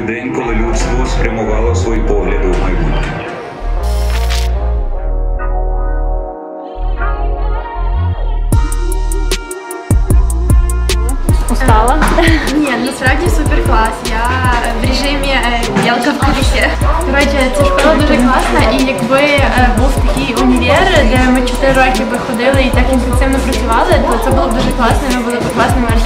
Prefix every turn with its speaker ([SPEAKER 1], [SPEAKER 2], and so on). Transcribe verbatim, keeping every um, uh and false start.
[SPEAKER 1] день, коли людство спрямувало свої погляди в майбутнє.
[SPEAKER 2] Устала?
[SPEAKER 3] Ні, насправді супер клас. Я в режимі білка в колесі. Коротше, ця школа дуже класна, і якби був такий універ, де ми чотири роки би ходили і так інтенсивно працювали, то це було б дуже класно, ми були б класними